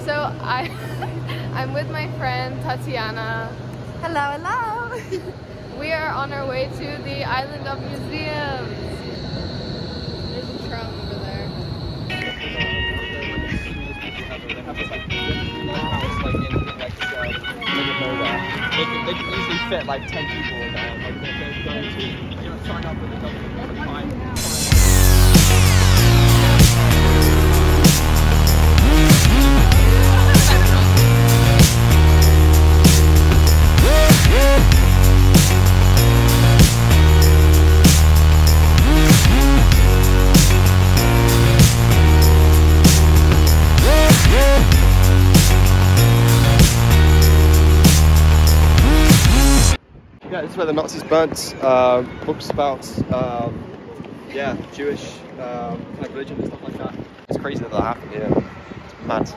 So I'm with my friend Tatiana. Hello, hello. We are on our way to the Island of Museums. There's a tram over there. They can easily fit like 10 people in there. Like they're going to, sign up with the government for time. Yeah, this is where the Nazis burnt books about, yeah, Jewish kind of religion and stuff like that. It's crazy that happened here. It's mad.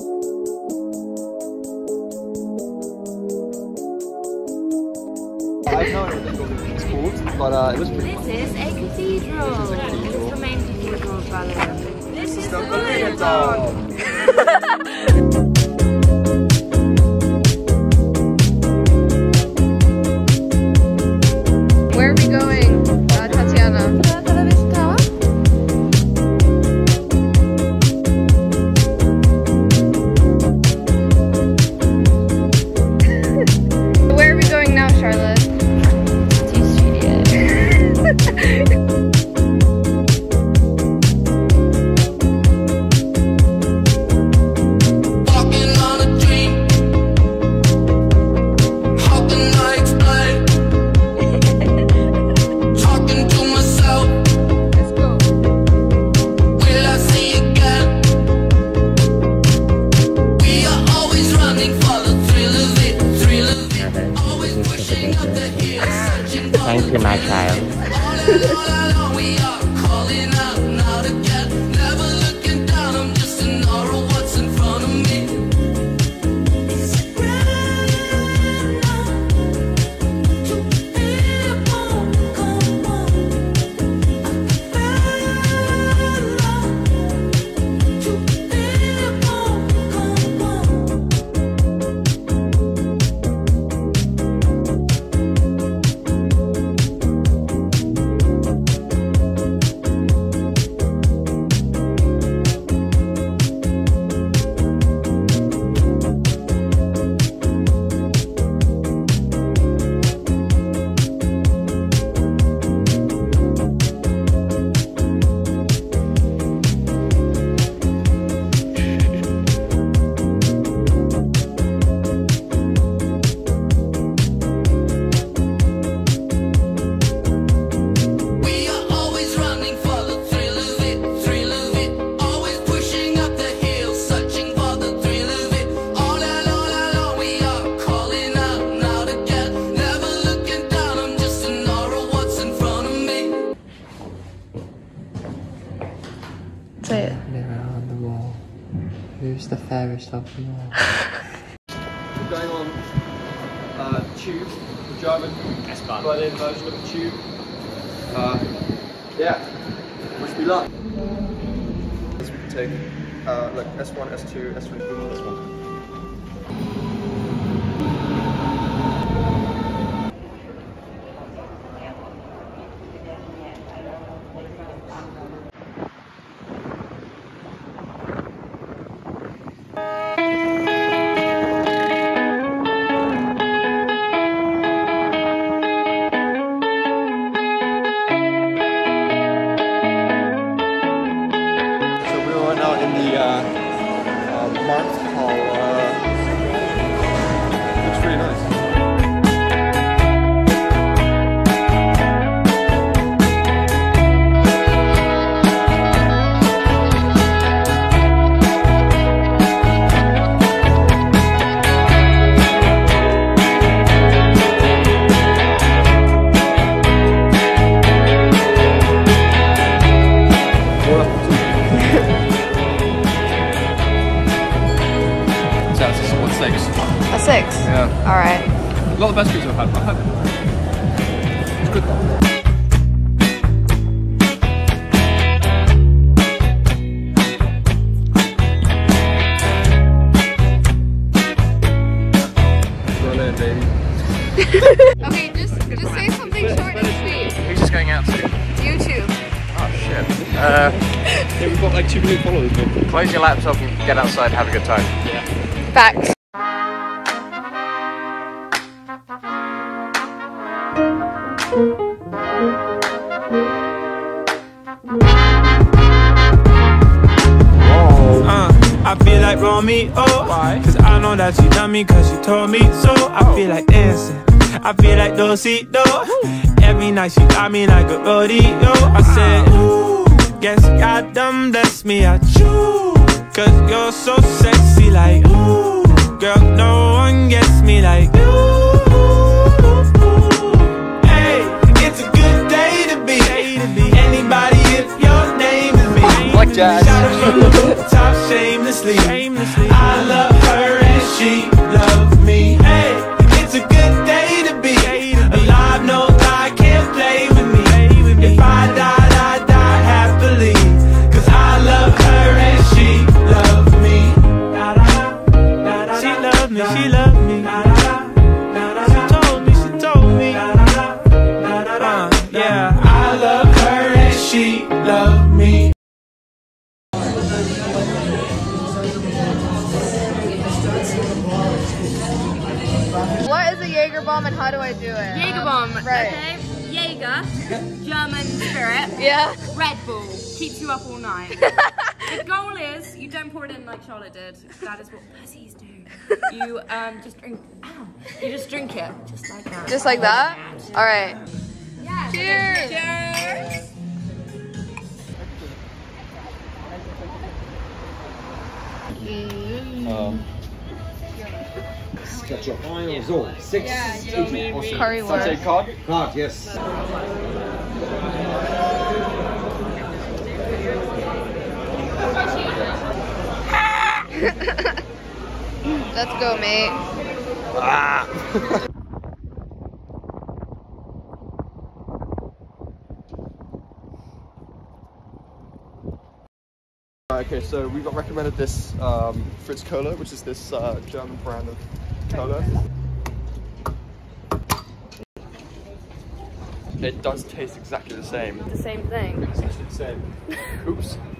I have no idea what this building is called, but it was pretty fun. This is a cathedral. This is a cathedral. This is the main cathedral of Berlin. This is the Berlin. Where are we going, Tatiana? Television tower. Where are we going now, Charlotte? To studio. Thank you, my child. Say it. Mirror on the wall. Who's the fairest of them all? We're going on Tube, the German Berlin version of the Tube. Yeah, wish me luck. As we can take, look, S1, S2, S3, boom, S1. Markt Hall, looks pretty nice. A 6? Yeah. Alright. Not the best pizza I've had, but I've had it. It's good though. New followers, man. Close your laptop and get outside and have a good time. Facts. I feel like Romeo, cause I know that you love me cause you told me so. I feel like dancing, I feel like Dosito. Every night she got me like a rodeo. I said, ooh, guess God done bless me, I choose. Cause you're so sexy like, ooh, girl, no one gets me like you. Hey, it's a good day to be anybody if your name is me. Like jazz. Shot her from the rooftop shamelessly. I love her and she loves me. Hey, it's a good day to be alive. No, I can't play with me. If I died, I'd die happily. Cause I love her and she loves me. She loved me, she loved me. She told me. Yeah, I love her and she loved me. What is a Jaeger bomb and how do I do it? Jaeger bomb. Right. Okay. Jaeger, German spirit. Yeah. Red Bull keeps you up all night. The goal is you don't pour it in like Charlotte did. That is what pussies do. You just drink. Ow. You just drink it, just like that. Just like that? All right. Yeah. Cheers. Cheers. Got your finals on. 6. Curry Sunset card. Card, yes. Let's go, mate. Okay, so we got recommended this Fritz Cola, which is this German brand of cola. It does taste exactly the same. The same thing. It's actually the same. Oops.